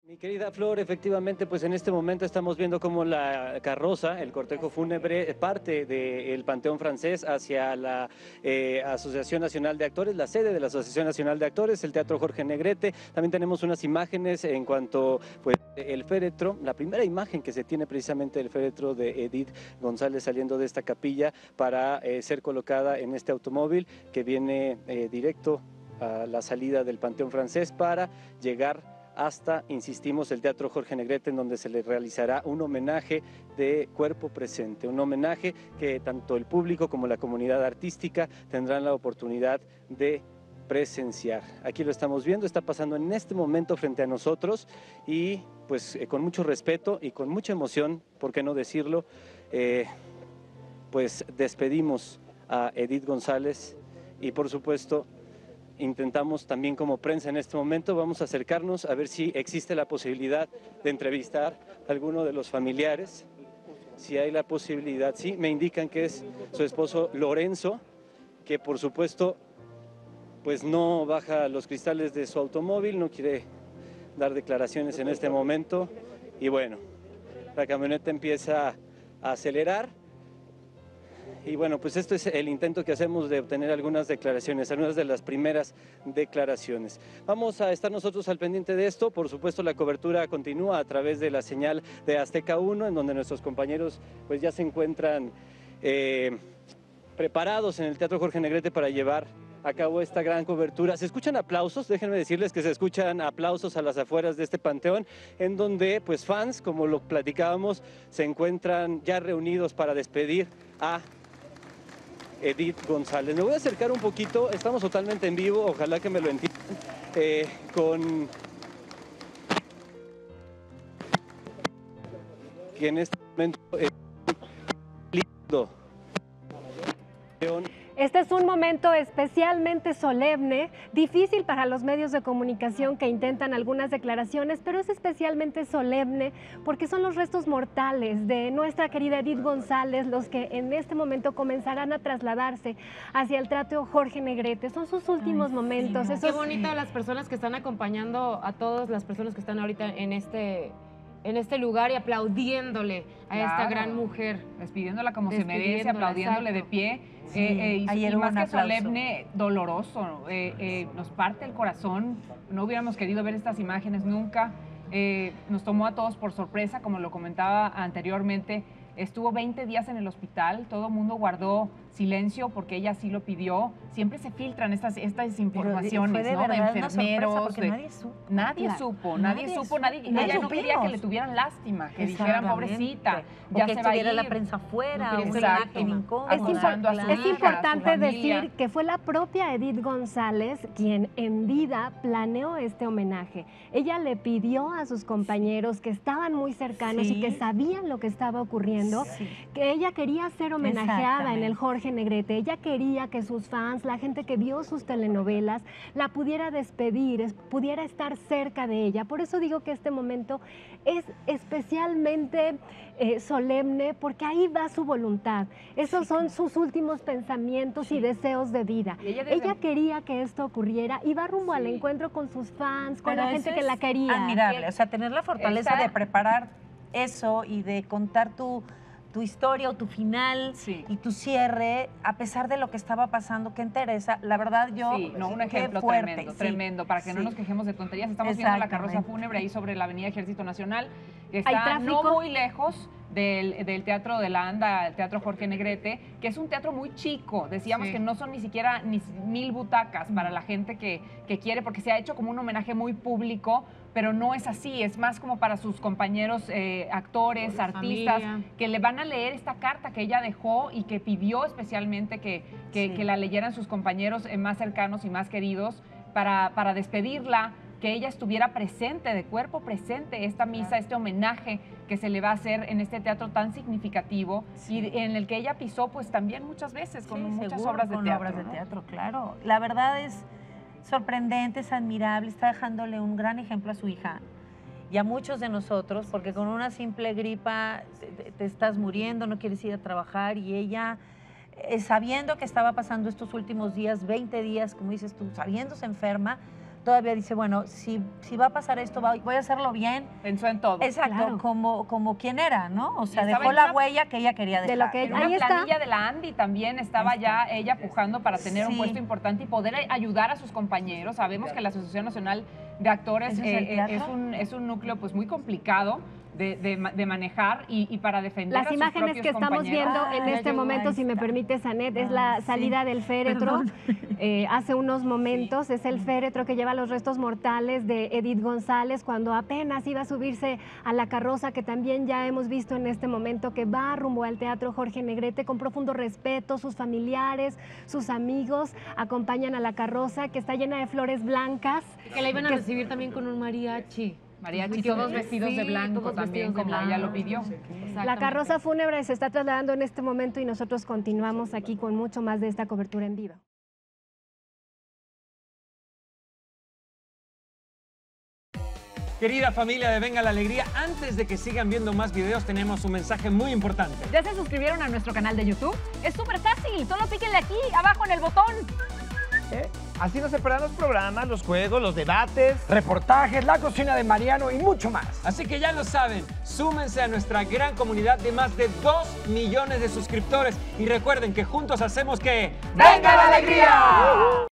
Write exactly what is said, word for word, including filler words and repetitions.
Mi querida Flor, efectivamente, pues en este momento estamos viendo cómo la carroza, el cortejo fúnebre, parte del Panteón Francés hacia la eh, Asociación Nacional de Actores, la sede de la Asociación Nacional de Actores, el Teatro Jorge Negrete. También tenemos unas imágenes en cuanto, pues, el féretro, la primera imagen que se tiene precisamente del féretro de Edith González saliendo de esta capilla para eh, ser colocada en este automóvil que viene eh, directo a la salida del Panteón Francés para llegar hasta, insistimos, el Teatro Jorge Negrete, en donde se le realizará un homenaje de cuerpo presente, un homenaje que tanto el público como la comunidad artística tendrán la oportunidad de presenciar. Aquí lo estamos viendo, está pasando en este momento frente a nosotros y pues eh, con mucho respeto y con mucha emoción, por qué no decirlo, eh, pues despedimos a Edith González y por supuesto intentamos también como prensa en este momento, vamos a acercarnos a ver si existe la posibilidad de entrevistar a alguno de los familiares, si hay la posibilidad. Sí, me indican que es su esposo Lorenzo, que por supuesto pues no baja los cristales de su automóvil, no quiere dar declaraciones en este momento y bueno, la camioneta empieza a acelerar. Y bueno, pues esto es el intento que hacemos de obtener algunas declaraciones, algunas de las primeras declaraciones. Vamos a estar nosotros al pendiente de esto, por supuesto la cobertura continúa a través de la señal de Azteca uno, en donde nuestros compañeros pues ya se encuentran eh, preparados en el Teatro Jorge Negrete para llevar a cabo esta gran cobertura. Se escuchan aplausos, déjenme decirles que se escuchan aplausos a las afueras de este panteón, en donde pues fans, como lo platicábamos, se encuentran ya reunidos para despedir a Edith González. Me voy a acercar un poquito, estamos totalmente en vivo, ojalá que me lo entiendan, eh, con que en este momento es lindo. Este es un momento especialmente solemne, difícil para los medios de comunicación que intentan algunas declaraciones, pero es especialmente solemne porque son los restos mortales de nuestra querida Edith González los que en este momento comenzarán a trasladarse hacia el Teatro Jorge Negrete. Son sus últimos Ay, momentos. Sí, Eso qué bonito las personas que están acompañando a todas las personas que están ahorita en este... en este lugar y aplaudiéndole a claro, esta gran mujer. Despidiéndola como se merece, aplaudiéndole exacto. de pie. Sí, eh, eh, y, y más que aplauso. solemne, doloroso. Eh, eh, nos parte el corazón. No hubiéramos querido ver estas imágenes nunca. Eh, nos tomó a todos por sorpresa, como lo comentaba anteriormente. Estuvo veinte días en el hospital, todo el mundo guardó silencio porque ella sí lo pidió. Siempre se filtran estas, estas informaciones, de, ¿no? De enfermeros. De, nadie supo. Nadie la, supo, nadie, nadie supo, nadie, nadie ella no quería que le tuvieran lástima, que dijeran pobrecita, ya o que se va a ir. la prensa afuera, no una imagen incómoda. Es, impor es hija, importante decir que fue la propia Edith González quien en vida planeó este homenaje. Ella le pidió a sus compañeros que estaban muy cercanos sí. y que sabían lo que estaba ocurriendo, Sí. que ella quería ser homenajeada en el Jorge Negrete. Ella quería que sus fans, la gente que vio sus telenovelas, la pudiera despedir, pudiera estar cerca de ella. Por eso digo que este momento es especialmente eh, solemne, porque ahí va su voluntad. Esos sí, son sus últimos pensamientos sí. y deseos de vida. Ella, desde... ella quería que esto ocurriera y va rumbo sí. al encuentro con sus fans, con Pero la gente que la quería. Admirable, o sea, tener la fortaleza Esta... de preparar eso y de contar tu, tu historia o tu final sí. y tu cierre, a pesar de lo que estaba pasando, que interesa, la verdad yo... Sí, no, un ejemplo fuerte, tremendo, sí. tremendo, para que sí. no nos quejemos de tonterías. Estamos viendo la carroza fúnebre ahí sobre la avenida Ejército Nacional, que está no muy lejos del, del Teatro de la Anda, el Teatro Jorge Negrete, que es un teatro muy chico. Decíamos sí. que no son ni siquiera ni mil butacas para la gente que, que quiere, porque se ha hecho como un homenaje muy público, pero no es así, es más como para sus compañeros eh, actores, artistas, familia. que le van a leer esta carta que ella dejó y que pidió especialmente que, que, sí. que la leyeran sus compañeros eh, más cercanos y más queridos para, para despedirla, que ella estuviera presente, de cuerpo presente, esta misa, este homenaje que se le va a hacer en este teatro tan significativo sí. y en el que ella pisó pues también muchas veces con sí, muchas seguro, obras de con teatro. obras ¿no? de teatro, claro. La verdad es sorprendente, es admirable, está dejándole un gran ejemplo a su hija y a muchos de nosotros, porque con una simple gripa te, te estás muriendo, no quieres ir a trabajar y ella, eh, sabiendo que estaba pasando estos últimos días, veinte días, como dices tú, sabiéndose enferma, todavía dice, bueno, si, si va a pasar esto, voy a hacerlo bien. Pensó en todo. Exacto, claro. como, como quien era, ¿no? O sea, dejó la una, huella que ella quería dejar. De lo que en ahí una está. planilla de la Andy también estaba ya ella pujando para tener sí. un puesto importante y poder ayudar a sus compañeros. Sabemos que la Asociación Nacional de Actores eh, es, un, es un núcleo pues muy complicado De, de, de manejar y, y para defender las a sus imágenes que estamos viendo ah, en este momento, si me permite, Sanet, es la salida sí. del féretro eh, hace unos momentos, sí. es el féretro que lleva los restos mortales de Edith González cuando apenas iba a subirse a la carroza que también ya hemos visto en este momento que va rumbo al Teatro Jorge Negrete con profundo respeto. Sus familiares, sus amigos acompañan a la carroza que está llena de flores blancas. Que la iban a que, recibir también con un mariachi. Mariachi, todos vestidos sí, de blanco también, como blanco. Ella lo pidió. La carroza fúnebre se está trasladando en este momento y nosotros continuamos aquí con mucho más de esta cobertura en vivo. Querida familia de Venga la Alegría, antes de que sigan viendo más videos, tenemos un mensaje muy importante. ¿Ya se suscribieron a nuestro canal de YouTube? Es súper fácil, solo píquenle aquí, abajo en el botón. ¿Eh? Así no se perderán los programas, los juegos, los debates, reportajes, la cocina de Mariano y mucho más. Así que ya lo saben, súmense a nuestra gran comunidad de más de dos millones de suscriptores y recuerden que juntos hacemos que... ¡Venga la Alegría!